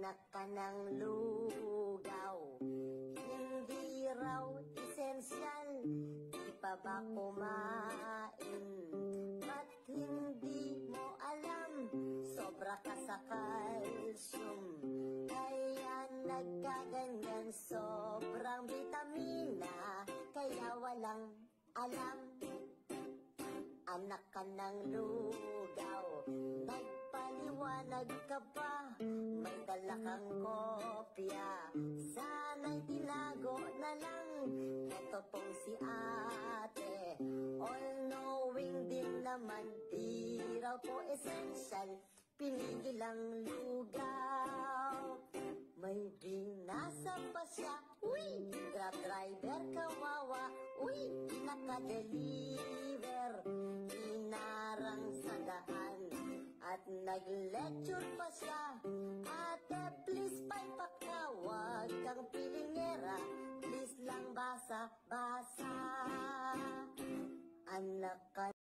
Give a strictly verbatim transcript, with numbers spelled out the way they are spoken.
Anak ka ng lugaw, hindi raw esensyal, di pa ba kumain? Ba't hindi mo alam, sobra ka sa calcium, kaya nagkaganyan, sobrang vitamina, kaya walang alam. Anak ka ng lugaw, nagpaliwanag ka pa, may dala kang kopya, sana'y tinago na lang. Ito pong si ate, all-knowing din naman, di raw po essential, pinigil ang lugaw. May binasa pa siya, uy, grab driver kawawa, uy, naka-deliver, inarang sa daan, at nag-lecture pa siya. Ate, please paipakawag kang pilingera, please lang basa-basa. Anak ka